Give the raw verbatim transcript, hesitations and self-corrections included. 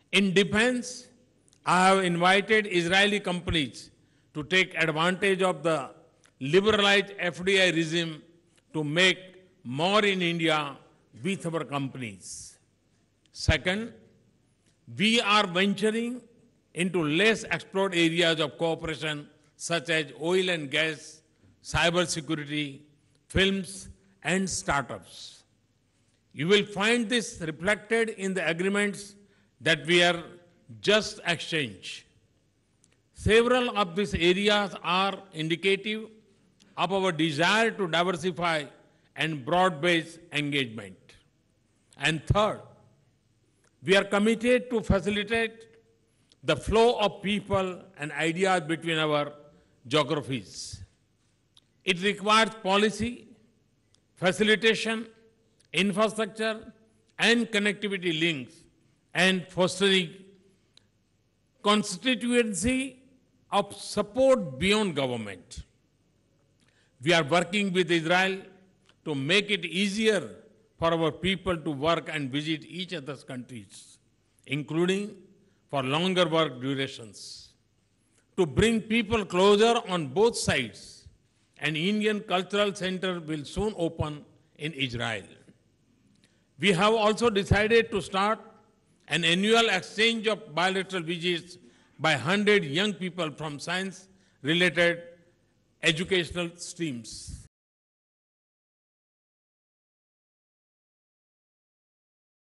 In defense, I have invited Israeli companies to take advantage of the liberalized F D I regime to make more in India with our companies. Second, we are venturing into less explored areas of cooperation such as oil and gas, cyber security, films, and startups. You will find this reflected in the agreements that we are just exchanged. Several of these areas are indicative of our desire to diversify and broad-based engagement. And third, we are committed to facilitate the flow of people and ideas between our geographies. It requires policy, facilitation, infrastructure, and connectivity links, and fostering constituency of support beyond government. We are working with Israel to make it easier for our people to work and visit each other's countries, including for longer work durations. To bring people closer on both sides, an Indian Cultural Center will soon open in Israel. We have also decided to start an annual exchange of bilateral visits by one hundred young people from science-related educational streams.